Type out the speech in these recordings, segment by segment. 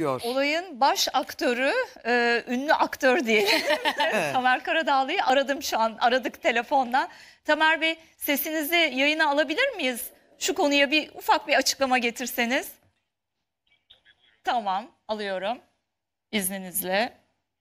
Olayın baş aktörü, ünlü aktör diyelim. Evet. Tamer Karadağlı'yı aradım şu an. Aradık telefonla. Tamer Bey, sesinizi yayına alabilir miyiz? Şu konuya ufak bir açıklama getirseniz. Tamam, alıyorum. İzninizle.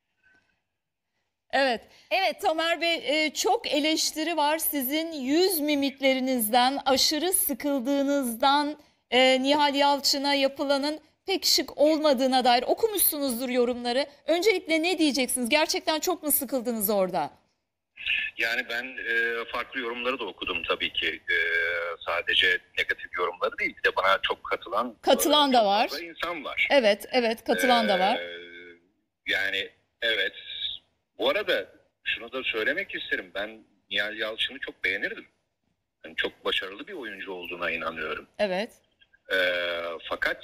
Evet. Evet Tamer Bey, çok eleştiri var sizin yüz mimiklerinizden, aşırı sıkıldığınızdan, Nihal Yalçın'a yapılanın pek şık olmadığına dair okumuşsunuzdur yorumları. Öncelikle ne diyeceksiniz? Gerçekten çok mu sıkıldınız orada? Yani ben farklı yorumları da okudum tabii ki. Sadece negatif yorumları değil. Bir de bana çok katılan da var. İnsan var. Evet, evet, katılan da var. Yani evet. Bu arada şunu da söylemek isterim. Ben Nihal Yalçın'ı çok beğenirdim. Yani çok başarılı bir oyuncu olduğuna inanıyorum. Evet. Fakat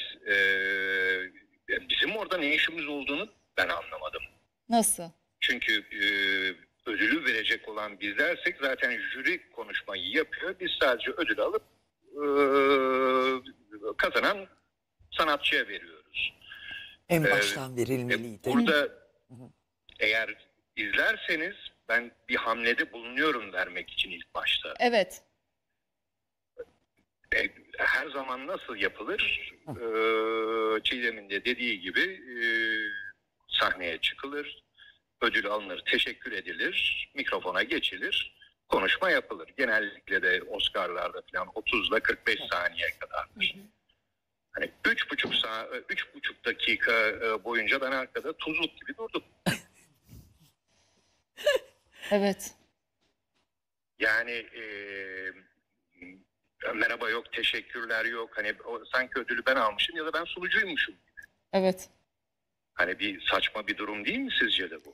bizim orada ne işimiz olduğunu ben anlamadım. Nasıl? Çünkü ödülü verecek olan bizlersek zaten jüri konuşmayı yapıyor. Biz sadece ödül alıp kazanan sanatçıya veriyoruz. En baştan verilmeliydi. Burada eğer izlerseniz ben bir hamlede bulunuyorum vermek için ilk başta. Evet. Her zaman nasıl yapılır? Çiğdem'in de dediği gibi sahneye çıkılır, ödül alınır, teşekkür edilir, mikrofona geçilir, konuşma yapılır. Genellikle de Oscar'larda falan 30 ile 45 saniye kadardır. Hani 3,5 dakika boyunca ben arkada tuzluk gibi durdum. Evet. Yani merhaba yok, teşekkürler yok. Hani sanki ödülü ben almışım ya da ben sunucuymuşum. Evet. Hani bir saçma bir durum değil mi sizce de bu?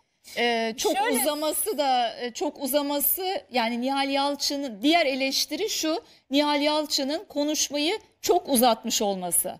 Çok uzaması yani Nihal Yalçın'ın diğer eleştiri şu: Nihal Yalçın'ın konuşmayı çok uzatmış olması.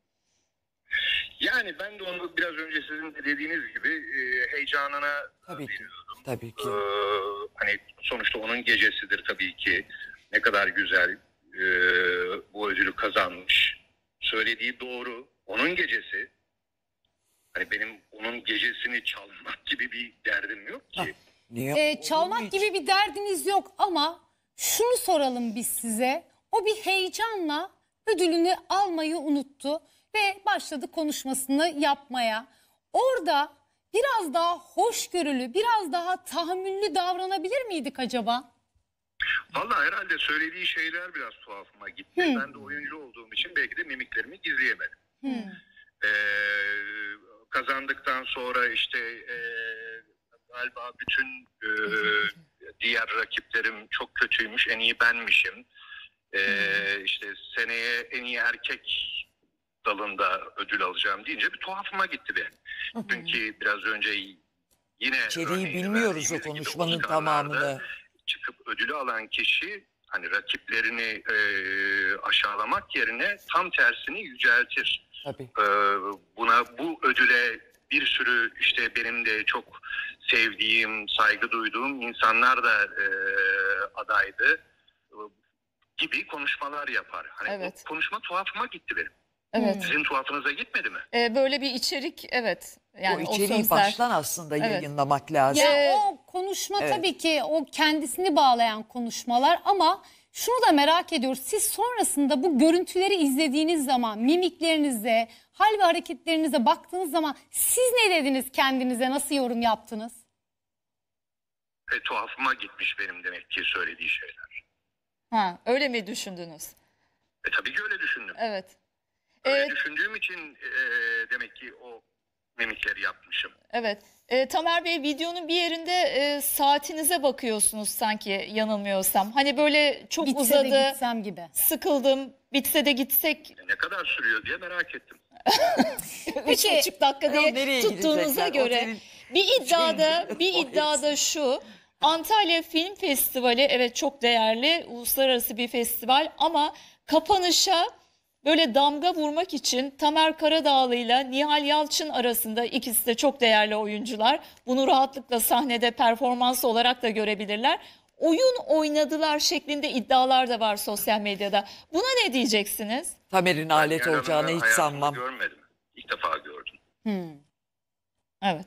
Yani ben de onu biraz önce sizin de dediğiniz gibi heyecanına veriyordum. Tabii ki. Hani sonuçta onun gecesidir tabii ki. Ne kadar güzel bu ödülü kazanmış. Söylediği doğru. Onun gecesi. Hani benim onun gecesini çalmak gibi bir derdim yok ki. Niye? Çalmak gibi bir derdiniz yok ama şunu soralım biz size. O bir heyecanla ödülünü almayı unuttu ve başladı konuşmasını yapmaya. Orada biraz daha hoşgörülü, biraz daha tahammüllü davranabilir miydik acaba? Vallahi herhalde söylediği şeyler biraz tuhafıma gitti. Ben de oyuncu olduğum için belki de mimiklerimi gizleyemedim. Kazandıktan sonra işte galiba bütün diğer rakiplerim çok kötüymüş, en iyi benmişim. İşte seneye en iyi erkek dalında ödül alacağım deyince bir tuhafıma gitti benim. Çünkü biraz önce yine İçeriği bilmiyoruz o konuşmanın tamamını. Çıkıp ödülü alan kişi hani rakiplerini aşağılamak yerine tam tersini yüceltir. Tabii. Bu ödüle bir sürü işte benim de çok sevdiğim, saygı duyduğum insanlar da adaydı gibi konuşmalar yapar. Hani Evet. o konuşma tuhafıma gitti benim. Evet. Sizin tuhafınıza gitmedi mi? Böyle bir içerik, evet. Yani o içeriği baştan aslında yayınlamak lazım. Ya o konuşma tabii ki o kendisini bağlayan konuşmalar ama şunu da merak ediyoruz. Siz sonrasında bu görüntüleri izlediğiniz zaman mimiklerinize, hal ve hareketlerinize baktığınız zaman siz ne dediniz kendinize, nasıl yorum yaptınız? Tuhafıma gitmiş benim demek ki söylediği şeyler. Öyle mi düşündünüz? Tabii ki öyle düşündüm. Evet. Öyle düşündüğüm için demek ki o mimikleri yapmışım. Evet. Tamer Bey, videonun bir yerinde saatinize bakıyorsunuz sanki, yanılmıyorsam. Hani böyle çok Bitse uzadı, de gitsem gibi. Sıkıldım, bitse de gitsek. Ne kadar sürüyor diye merak ettim. 3,5 dakika diye Nereye tuttuğunuza gidecekler? göre. Otelin Bir iddiada şu: Antalya Film Festivali, evet, çok değerli, uluslararası bir festival ama kapanışa böyle damga vurmak için Tamer Karadağlı ile Nihal Yalçın arasında, ikisi de çok değerli oyuncular, bunu rahatlıkla sahnede performans olarak da görebilirler, oyun oynadılar şeklinde iddialar da var sosyal medyada. Buna ne diyeceksiniz? Tamer'in alet Ben olacağını hiç hayatımda sanmam. görmedim. İlk defa gördüm. Evet.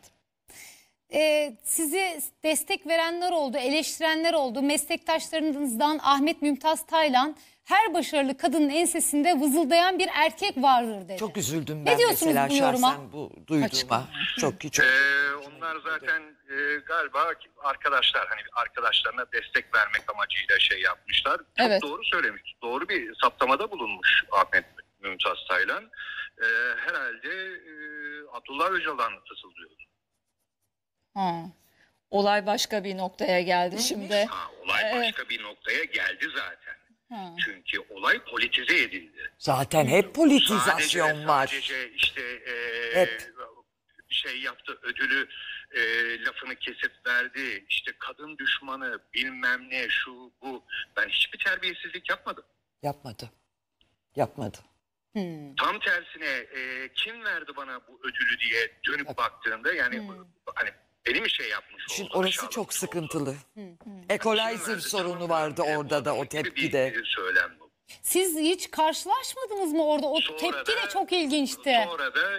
Sizi destek verenler oldu, eleştirenler oldu. Meslektaşlarınızdan Ahmet Mümtaz Taylan, her başarılı kadının ensesinde vızıldayan bir erkek vardır dedi. Çok üzüldüm Ne ben diyorsunuz mesela bu yoruma? şahsen bu duyduğuma. Çok çok. Onlar zaten galiba arkadaşlar, hani arkadaşlarına destek vermek amacıyla şey yapmışlar. Çok Evet. doğru söylemiş. Doğru bir saptamada bulunmuş Ahmet Mümtaz Taylan. Herhalde Abdullah Öcalan fısıldıyor. Ha. Olay başka bir noktaya geldi şimdi. Olay başka bir noktaya geldi zaten. Çünkü olay politize edildi. Zaten hep politizasyon var. Sadece işte Hep. şey yaptı, ödülü lafını kesip verdi. İşte kadın düşmanı, bilmem ne, şu bu. Ben hiçbir terbiyesizlik yapmadım. Yapmadı. Yapmadı. Tam tersine kim verdi bana bu ödülü diye dönüp baktığında, yani hani beni mi şey yapmış Şimdi oldu? orası aşağılamış çok oldu? sıkıntılı. Kim Equalizer verdi? sorunu vardı orada da, o gibi tepkide. bir söylem bu. Siz hiç karşılaşmadınız mı orada? O Sonra tepki de da- çok ilginçti. Sonra da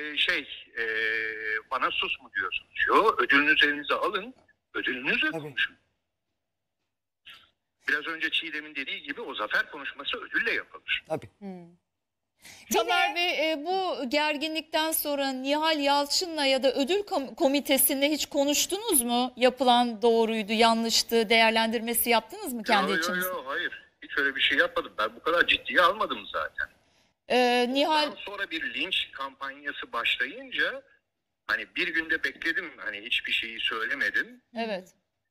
bana sus mu diyorsunuz? Yo, ödülünüzü elinize alın, ödülünüzle Tabii. konuşun. Biraz önce Çiğdem'in dediği gibi o zafer konuşması ödülle yapılır. Tabii. Tamer Bey, bu gerginlikten sonra Nihal Yalçın'la ya da ödül komitesinde hiç konuştunuz mu? Yapılan doğruydu, yanlıştı, değerlendirmesi yaptınız mı kendi içinizde? Yo, hayır. Hiç öyle bir şey yapmadım. Ben bu kadar ciddiye almadım zaten. Nihal Ondan sonra bir linç kampanyası başlayınca hani bir günde bekledim. Hani hiçbir şeyi söylemedim. evet.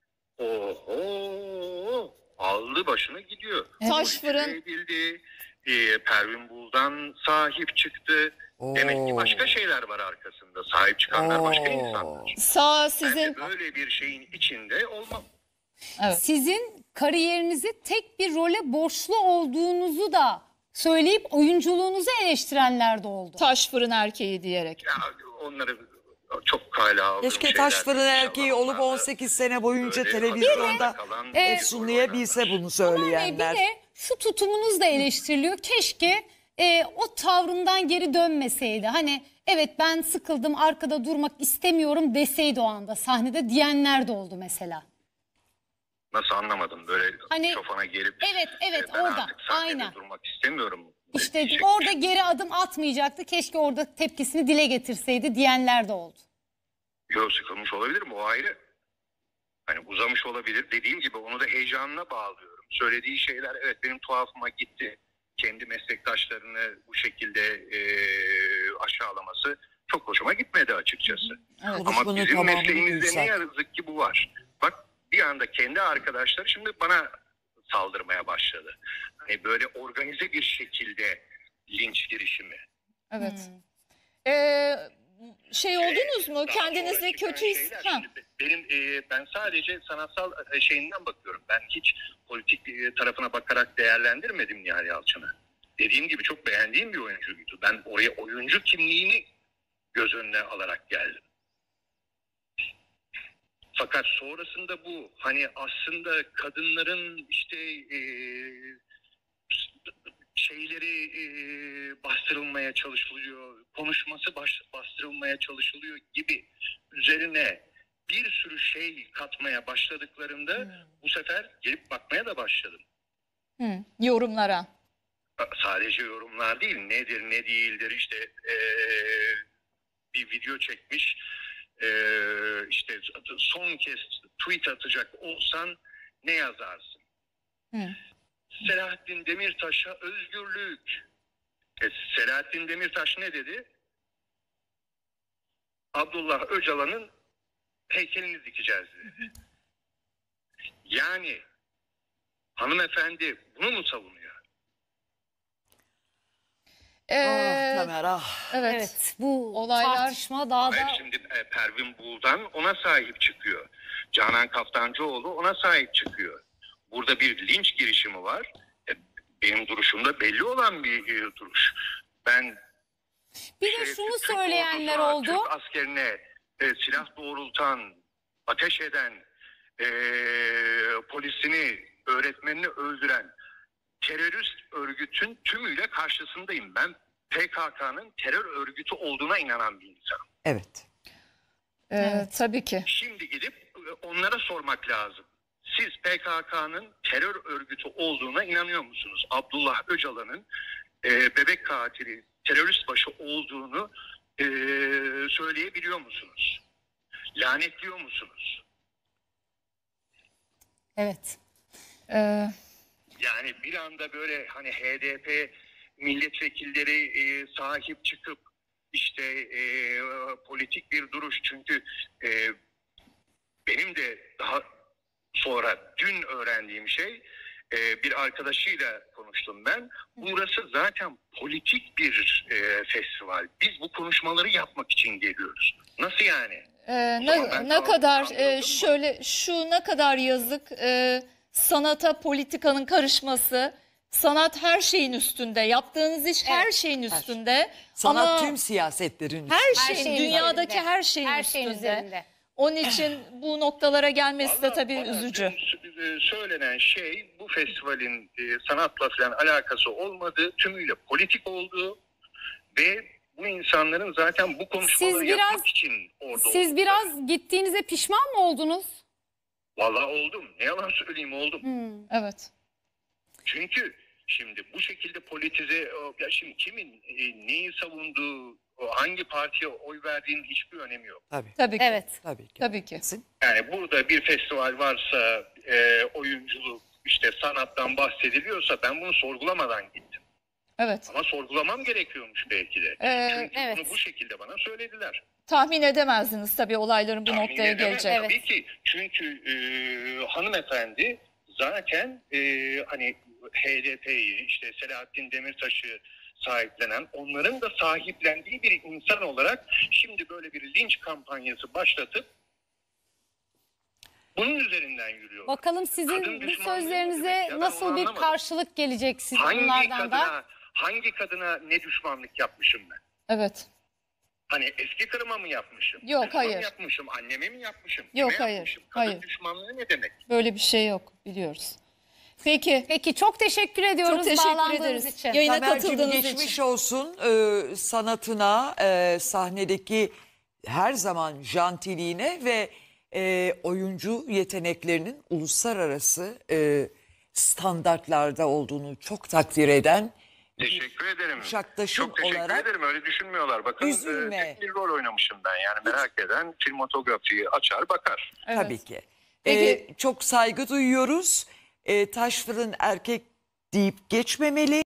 Oho, aldı başını gidiyor. Taş fırın. Edildi. Pervin Buldan sahip çıktı. Demek ki başka şeyler var arkasında. Sahip çıkanlar başka insanlar. Sağ Ben sizin de böyle bir şeyin içinde olmam. evet. Sizin kariyerinizi tek bir role borçlu olduğunuzu da söyleyip oyunculuğunuzu eleştirenler de oldu. Taş fırın erkeği diyerek. Ya onları çok kale aldığım Keşke şeyler taş fırın değil. erkeği olup İnşallah 18 sene boyunca böyle televizyonda akıllarda kalan efsunlayabilse bunu Bir söyleyenler. de şu tutumunuz da eleştiriliyor. Keşke o tavrından geri dönmeseydi. Hani evet, ben sıkıldım, arkada durmak istemiyorum deseydi o anda sahnede, diyenler de oldu mesela. Nasıl anlamadım, böyle Hani- şofana gelip Evet, ben orada, artık sahnede aynen. durmak istemiyorum. İşte diyecek. orada geri adım atmayacaktı. Keşke orada tepkisini dile getirseydi diyenler de oldu. Yok, sıkılmış olabilirim, o ayrı. Hani uzamış olabilir. Dediğim gibi onu da heyecanına bağlıyorum. Söylediği şeyler evet benim tuhafıma gitti. Kendi meslektaşlarını bu şekilde aşağılaması çok hoşuma gitmedi açıkçası. Evet. Ama Konuşmanın bizim tamamını mesleğimizde ne duysak. yazık ki bu var. Bak, bir anda kendi arkadaşları şimdi bana saldırmaya başladı. Hani böyle organize bir şekilde linç girişimi. Evet. Hmm. Şey oldunuz mu? Daha Kendinizi sonra çıkan kötü şeyler, ha. şimdi benim ben sadece sanatsal şeyinden bakıyorum. Ben hiç politik tarafına bakarak değerlendirmedim Nihal Yalçın'ı. Dediğim gibi çok beğendiğim bir oyuncuydu. Ben oraya oyuncu kimliğini göz önüne alarak geldim. Fakat sonrasında bu hani aslında kadınların işte şeyleri bastırılmaya çalışılıyor, konuşması bastırılmaya çalışılıyor gibi üzerine bir sürü şey katmaya başladıklarında bu sefer gelip bakmaya da başladım. Yorumlara. Sadece yorumlar değil, nedir ne değildir, işte bir video çekmiş, işte son kez tweet atacak olsan ne yazarsın? Selahattin Demirtaş'a özgürlük. Selahattin Demirtaş ne dedi? Abdullah Öcalan'ın heykelini dikeceğiz dedi. Yani hanımefendi bunu mu savunuyor? Tamer ah. Evet. Evet, bu Olaylar- tartışma daha da... Hayır, şimdi Pervin Buldan ona sahip çıkıyor. Canan Kaftancıoğlu ona sahip çıkıyor. Burada bir linç girişimi var. Benim duruşumda belli olan bir duruş. Ben Bir de şunu Türk söyleyenler ordusuna, oldu. Türk askerine silah doğrultan, ateş eden, polisini, öğretmenini öldüren terörist örgütün tümüyle karşısındayım. Ben PKK'nın terör örgütü olduğuna inanan bir insan. Evet. Tabii ki. Şimdi gidip onlara sormak lazım. Siz PKK'nın terör örgütü olduğuna inanıyor musunuz? Abdullah Öcalan'ın bebek katili, terörist başı olduğunu söyleyebiliyor musunuz? Lanetliyor musunuz? Evet. Ee, Yani bir anda böyle hani HDP milletvekilleri sahip çıkıp işte politik bir duruş, çünkü benim de daha sonra dün öğrendiğim şey, bir arkadaşıyla konuştum ben. Burası zaten politik bir festival. Biz bu konuşmaları yapmak için geliyoruz. Nasıl yani? ne kadar kandırıldım mı? şöyle şu ne kadar yazık, sanata politikanın karışması. Sanat her şeyin üstünde. Yaptığınız iş her şeyin üstünde. Sanat Ama tüm siyasetlerin her şeyin şeyin, dünyadaki üzerinde. her şeyin Her şeyin üstünde. üzerinde. Onun için bu noktalara gelmesi de tabii Valla üzücü. dün söylenen şey, bu festivalin sanatla falan alakası olmadığı, tümüyle politik olduğu ve bu insanların zaten bu konuşmaları Siz biraz- yapmak için orada Siz oldukları. biraz gittiğinize pişman mı oldunuz? Vallahi oldum. Ne yalan söyleyeyim, oldum. Evet. Çünkü şimdi bu şekilde politize, ya şimdi kimin neyi savunduğu, hangi partiye oy verdiğinin hiçbir önemi yok. tabii. Tabii ki. Evet. Tabii ki. Tabii ki. Yani burada bir festival varsa, oyunculuk, işte sanattan bahsediliyorsa ben bunu sorgulamadan gittim. Evet. Ama sorgulamam gerekiyormuş belki de. Çünkü evet. bunu bu şekilde bana söylediler. Tahmin edemezdiniz tabii olayların bu Tahmin noktaya edemem geleceğini. tabii ki. Çünkü hanımefendi zaten hani HDP'yi, işte Selahattin Demirtaş'ı sahiplenen, onların da sahiplendiği bir insan olarak şimdi böyle bir linç kampanyası başlatıp bunun üzerinden yürüyor. Bakalım sizin Kadın bu düşmanlığı sözlerinize demek ya, ben nasıl onu bir anlamadım. karşılık gelecek bunlardan da? Hangi kadına ne düşmanlık yapmışım ben? Evet. Hani eski karıma mı yapmışım? Yok, Kızıma mı hayır. yapmışım? Anneme mi yapmışım? Yok, Kime hayır, yapmışım? Kadın hayır. düşmanlığı ne demek? Böyle bir şey yok, biliyoruz. Peki. Peki çok teşekkür ediyoruz Çok teşekkür bağlandığınız ederiz. için. Yayına Tamer'cim katıldığınız geçmiş için. olsun sanatına, sahnedeki her zaman jantiliğine ve oyuncu yeteneklerinin uluslararası standartlarda olduğunu çok takdir eden Teşekkür ederim. kuşaktaşım Çok teşekkür olarak ederim. Öyle düşünmüyorlar. Bakın üzülme. tek bir rol oynamışım ben. Yani merak eden filmotografiyi açar bakar. Evet. tabii ki. Peki. Çok saygı duyuyoruz. Taş fırın erkek deyip geçmemeli.